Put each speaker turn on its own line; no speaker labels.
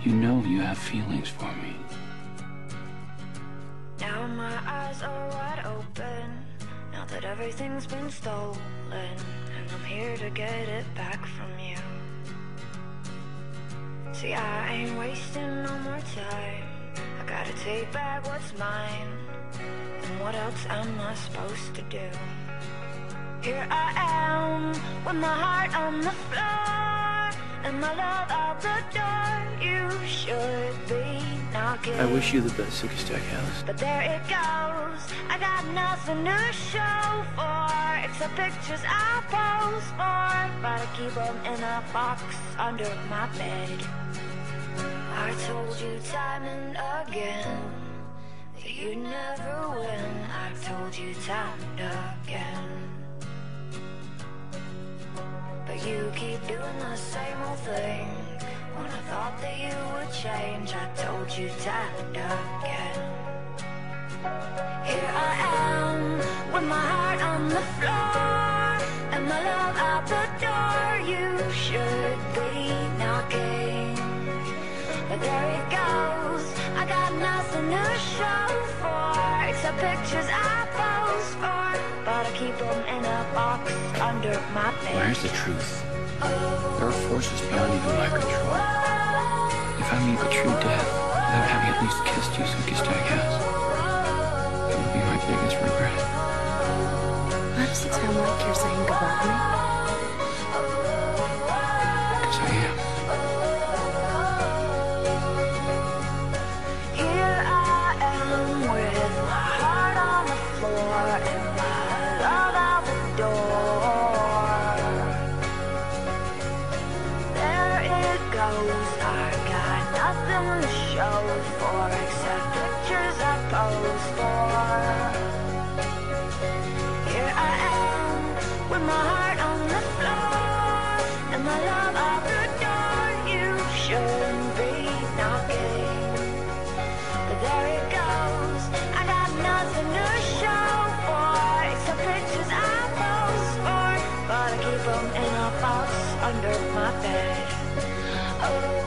You know you have feelings for me.
Now my eyes are wide open, now that everything's been stolen, and I'm here to get it back from you. See, I ain't wasting no more time. I gotta take back what's mine. And what else am I supposed to do? Here I am, with my heart on the floor, and my love out the door. You should be knocking.
I wish you the best, Silky Stackhouse.
But there it goes, I got nothing to show for, except pictures I pose for, but I keep them in a box under my bed. I told you time and again that you'd never win. I told you time and again, but you keep doing the same old thing. When I thought that you would change, I told you time and again. Here I am, with my heart on the floor, and my love out the door. You should be knocking, but there it goes, I got nothing to show for, except pictures I pose for, but I keep them in a box under my bed.
Where's the truth? There are forces beyond even my control. If I meet a true death without having at least kissed you, Silky Stackhouse, that would be my biggest regret.
Why does it sound like you're saying goodbye to me?
Because I am.
Here I am, with my heart on the floor, and my love out the door. There it goes, I got nothing to show for, except pictures I pose for. Here I am, with my heart on the floor, and my love out the door. You shouldn't be knocking, but there it goes, I got nothing to show for, except pictures I pose for, but I keep them in a box under my bed. Oh.